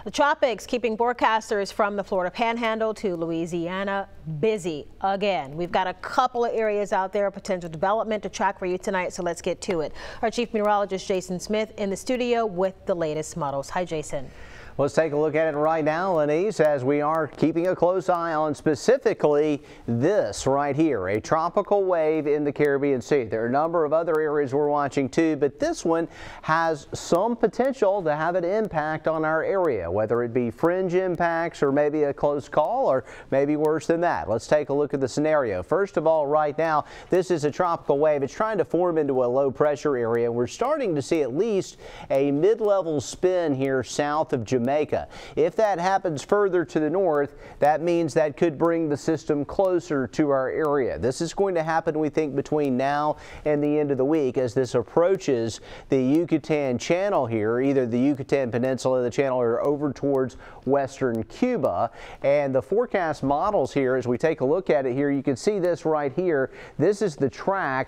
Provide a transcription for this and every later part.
The tropics keeping forecasters from the Florida Panhandle to Louisiana busy again. We've got a couple of areas out there, potential development to track for you tonight, so let's get to it. Our chief meteorologist Jason Smith in the studio with the latest models. Hi, Jason. Let's take a look at it right now, Lenise, as we are keeping a close eye on specifically this right here, a tropical wave in the Caribbean Sea. There are a number of other areas we're watching too, but this one has some potential to have an impact on our area, whether it be fringe impacts or maybe a close call or maybe worse than that. Let's take a look at the scenario. First of all, right now, this is a tropical wave. It's trying to form into a low pressure area. We're starting to see at least a mid-level spin here south of Jamaica. If that happens further to the north, that means that could bring the system closer to our area. This is going to happen, we think, between now and the end of the week as this approaches the Yucatan Channel here, either the Yucatan Peninsula, the channel, or over towards western Cuba. And the forecast models here, as we take a look at it here, you can see this right here. This is the track,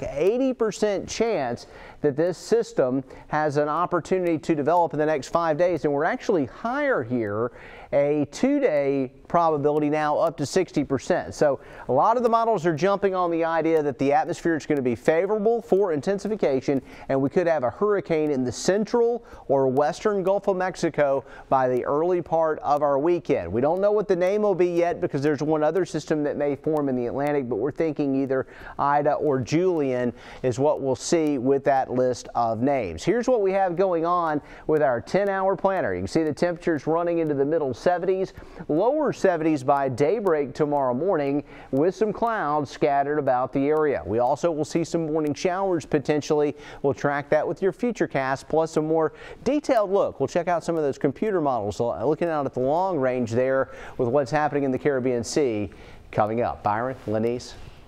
80% chance that this system has an opportunity to develop in the next 5 days, and we're actually higher here, a 2-day probability now up to 60%. So a lot of the models are jumping on the idea that the atmosphere is going to be favorable for intensification, and we could have a hurricane in the central or western Gulf of Mexico by the early part of our weekend. We don't know what the name will be yet because there's one other system that may form in the Atlantic, but we're thinking either Ida or Julian is what we'll see with that list of names. Here's what we have going on with our 10-hour planner. You can see the temperatures running into the middle 70s, lower 70s by daybreak tomorrow morning with some clouds scattered about the area. We also will see some morning showers potentially. We'll track that with your Futurecast, plus a more detailed look. We'll check out some of those computer models looking out at the long range there with what's happening in the Caribbean Sea coming up. Byron, Lenise.